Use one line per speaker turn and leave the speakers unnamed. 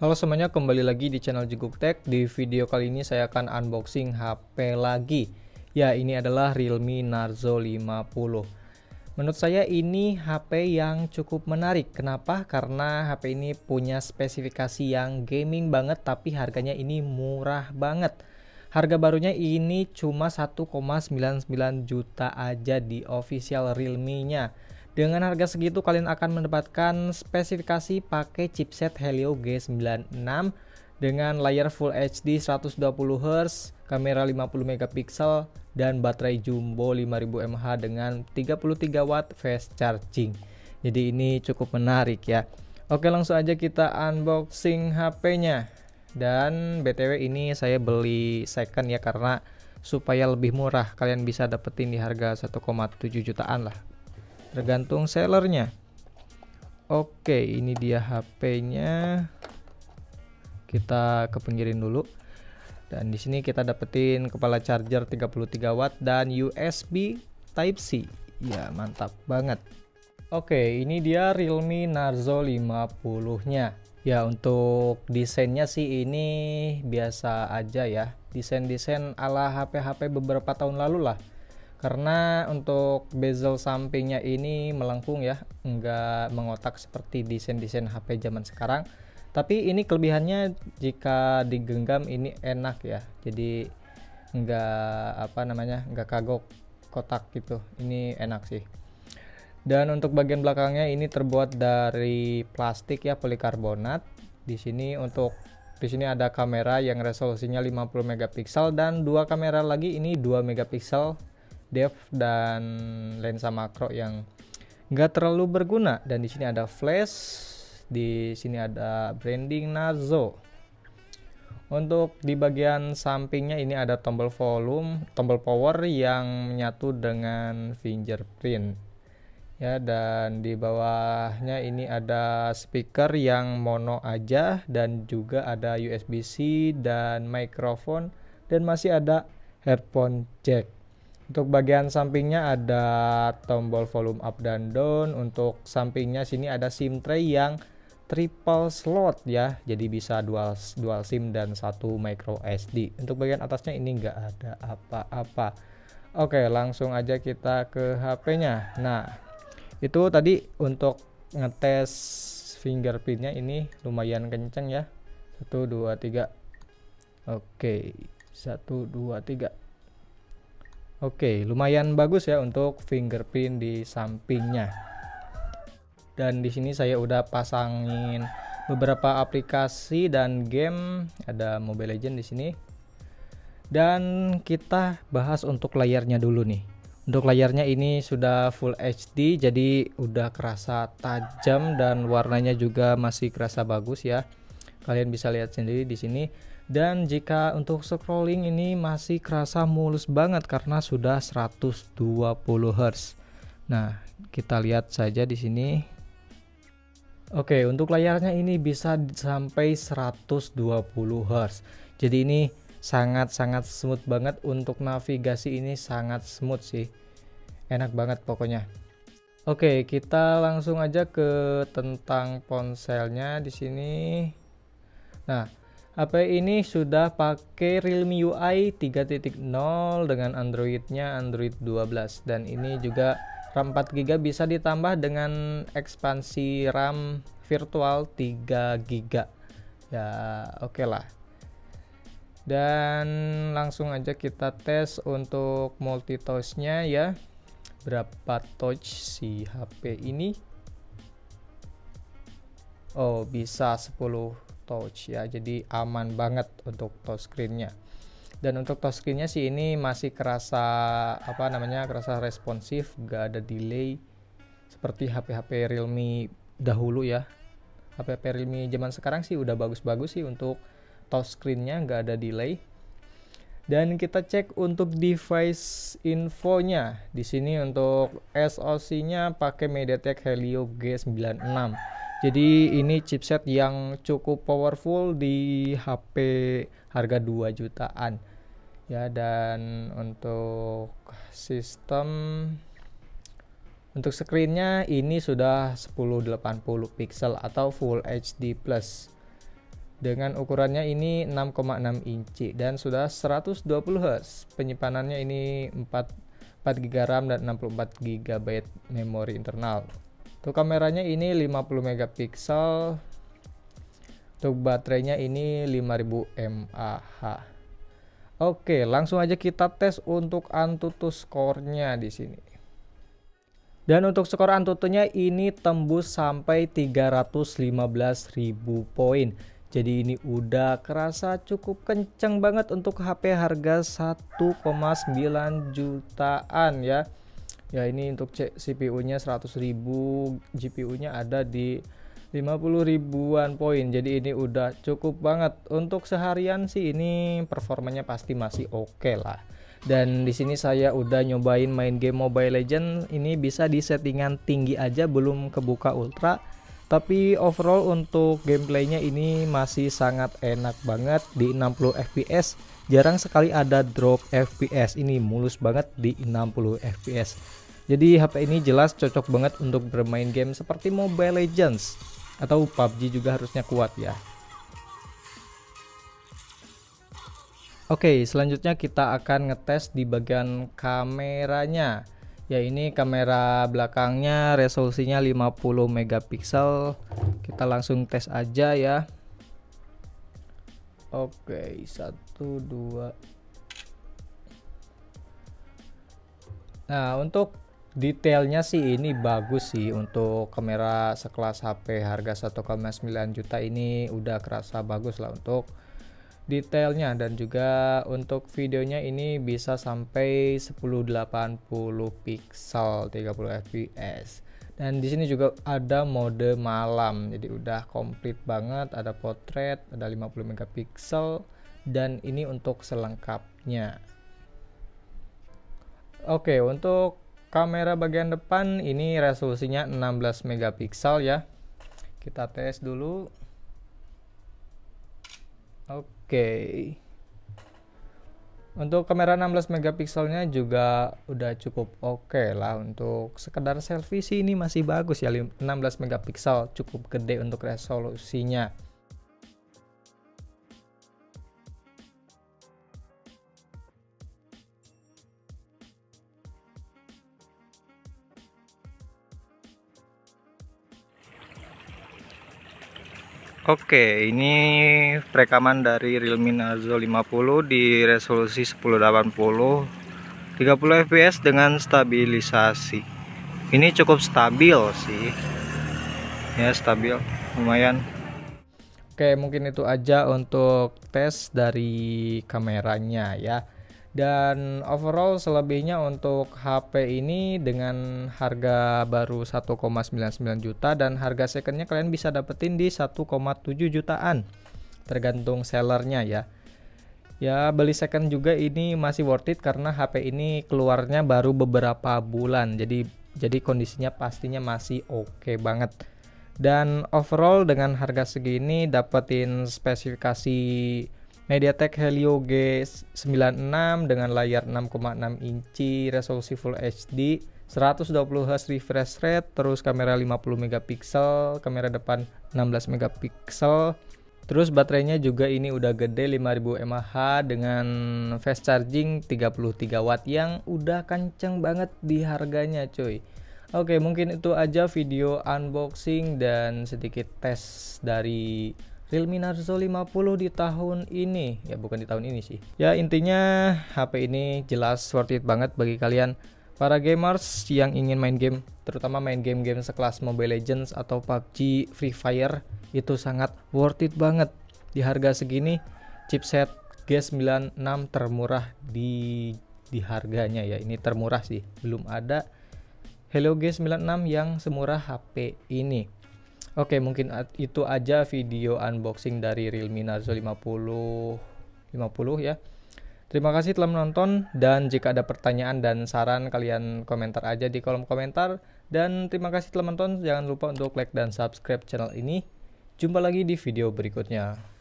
Halo semuanya, kembali lagi di channel Jeguk Tech. Di video kali ini saya akan unboxing HP lagi. Ya, ini adalah Realme Narzo 50. Menurut saya ini HP yang cukup menarik. Kenapa? Karena HP ini punya spesifikasi yang gaming banget, tapi harganya ini murah banget. Harga barunya ini cuma 1,99 juta aja di official Realme-nya. Dengan harga segitu kalian akan mendapatkan spesifikasi pakai chipset Helio G96 dengan layar Full HD 120Hz, kamera 50 megapiksel dan baterai jumbo 5000 mAh dengan 33 watt fast charging. Jadi ini cukup menarik ya. Oke, langsung aja kita unboxing HP-nya. Dan BTW ini saya beli second ya, karena supaya lebih murah. Kalian bisa dapetin di harga 1,7 jutaan lah, tergantung sellernya. Oke, ini dia HP-nya. Kita ke pinggirin dulu. Dan di sini kita dapetin kepala charger 33 watt dan USB Type C. Ya, mantap banget. Oke, ini dia Realme Narzo 50-nya. Ya, untuk desainnya sih ini biasa aja ya. Desain-desain ala HP-HP beberapa tahun lalu lah. Karena untuk bezel sampingnya ini melengkung ya, enggak mengotak seperti desain-desain HP zaman sekarang. Tapi ini kelebihannya, jika digenggam ini enak ya. Jadi enggak enggak kagok kotak gitu. Ini enak sih. Dan untuk bagian belakangnya ini terbuat dari plastik ya, polikarbonat. Di sini ada kamera yang resolusinya 50 megapiksel dan dua kamera lagi, ini 2 megapiksel depth dan lensa makro yang enggak terlalu berguna. Dan di sini ada flash, di sini ada branding Narzo. Untuk di bagian sampingnya ini ada tombol power yang menyatu dengan fingerprint. Ya, dan di bawahnya ini ada speaker yang mono aja dan juga ada USB-C dan mikrofon dan masih ada headphone jack. Untuk bagian sampingnya ada tombol volume up dan down. Untuk sampingnya sini ada SIM tray yang triple slot ya, jadi bisa dual SIM dan satu micro SD. Untuk bagian atasnya ini enggak ada apa-apa. Oke, langsung aja kita ke HP-nya. Nah, itu tadi untuk ngetes fingerprintnya ini lumayan kenceng ya. 1 2 3. Oke, 1 2 3. Oke, lumayan bagus ya untuk fingerprint di sampingnya. Dan di sini saya udah pasangin beberapa aplikasi dan game, ada Mobile Legends di sini. Dan kita bahas untuk layarnya dulu nih. Untuk layarnya ini sudah Full HD, jadi udah kerasa tajam dan warnanya juga masih kerasa bagus ya. Kalian bisa lihat sendiri di sini. Dan jika untuk scrolling ini masih kerasa mulus banget karena sudah 120 Hz. Nah, kita lihat saja di sini. Oke, untuk layarnya ini bisa sampai 120 Hz. Jadi ini sangat-sangat smooth banget. Untuk navigasi ini sangat smooth sih, enak banget pokoknya. Oke, kita langsung aja ke tentang ponselnya di sini. Nah, HP ini sudah pakai Realme UI 3.0 dengan Androidnya Android 12, dan ini juga RAM 4GB bisa ditambah dengan ekspansi RAM virtual 3GB. Ya, oke lah. Dan langsung aja kita tes untuk multitouch-nya ya. Berapa touch si HP ini? Oh, bisa 10 touch ya. Jadi aman banget untuk touchscreen-nya. Dan untuk touchscreen-nya sih ini masih kerasa kerasa responsif, gak ada delay seperti HP-HP Realme dahulu ya. HP-HP Realme zaman sekarang sih udah bagus-bagus sih untuk touchscreen-nya, nggak ada delay. Dan kita cek untuk device infonya. Di sini untuk SoC-nya pakai MediaTek Helio G96. Jadi ini chipset yang cukup powerful di HP harga 2 jutaan. Ya, dan untuk screen-nya ini sudah 1080 pixel atau Full HD plus. dengan ukurannya ini 6,6 inci dan sudah 120 Hz. Penyimpanannya ini 4 GB RAM dan 64 GB memori internal. Untuk kameranya ini 50 megapiksel. Untuk baterainya ini 5000 mAh. Oke, langsung aja kita tes untuk AnTuTu skornya di sini. Dan untuk skor AnTuTunya ini tembus sampai 315.000 poin. Jadi ini udah kerasa cukup kenceng banget untuk HP harga 1,9 jutaan ya. Ya ini untuk CPU-nya 100.000, GPU-nya ada di 50 ribuan poin. Jadi ini udah cukup banget. Untuk seharian sih ini performanya pasti masih oke lah. Dan di sini saya udah nyobain main game Mobile Legends, ini bisa di settingan tinggi aja, belum kebuka ultra. Tapi overall untuk gameplaynya ini masih sangat enak banget di 60 fps. Jarang sekali ada drop fps, ini mulus banget di 60 fps. Jadi HP ini jelas cocok banget untuk bermain game seperti Mobile Legends atau PUBG juga harusnya kuat ya. Oke, selanjutnya kita akan ngetes di bagian kameranya. Ya ini kamera belakangnya resolusinya 50 megapiksel. Kita langsung tes aja ya. Oke, 1 2. Nah, untuk detailnya sih ini bagus sih. Untuk kamera sekelas HP harga 1,9 juta ini udah kerasa bagus lah untuk detailnya, dan juga untuk videonya ini bisa sampai 1080 pixel 30 fps. Dan di sini juga ada mode malam, jadi udah komplit banget, ada potret, ada 50 megapiksel, dan ini untuk selengkapnya. Oke, untuk kamera bagian depan ini resolusinya 16 megapiksel ya. Kita tes dulu. Oke. Untuk kamera 16 megapikselnya juga udah cukup oke lah. Untuk sekedar selfie sih ini masih bagus ya, 16 megapiksel cukup gede untuk resolusinya. Oke, ini rekaman dari Realme Narzo 50 di resolusi 1080 30 fps dengan stabilisasi. Ini cukup stabil sih. Ya, stabil, lumayan. Oke, mungkin itu aja untuk tes dari kameranya ya. Dan overall selebihnya untuk HP ini dengan harga baru 1,99 juta dan harga secondnya kalian bisa dapetin di 1,7 jutaan tergantung sellernya ya. Ya beli second juga ini masih worth it karena HP ini keluarnya baru beberapa bulan, jadi kondisinya pastinya masih oke banget. Dan overall dengan harga segini dapetin spesifikasi MediaTek Helio G96 dengan layar 6,6 inci, resolusi Full HD, 120 Hz refresh rate, terus kamera 50 megapiksel, kamera depan 16 megapiksel. Terus baterainya juga ini udah gede 5000 mAh dengan fast charging 33 watt yang udah kenceng banget di harganya cuy. Oke, mungkin itu aja video unboxing dan sedikit tes dari Realme Narzo 50 di tahun ini. Ya bukan di tahun ini sih. Ya intinya HP ini jelas worth it banget bagi kalian para gamers yang ingin main game, terutama main game-game sekelas Mobile Legends atau PUBG, Free Fire. Itu sangat worth it banget. Di harga segini chipset G96 termurah di harganya ya. Ini termurah sih. Belum ada Helio G96 yang semurah HP ini. Oke, mungkin itu aja video unboxing dari Realme Narzo 50 ya. Terima kasih telah menonton, dan jika ada pertanyaan dan saran kalian komentar aja di kolom komentar. Dan terima kasih telah menonton, jangan lupa untuk like dan subscribe channel ini. Jumpa lagi di video berikutnya.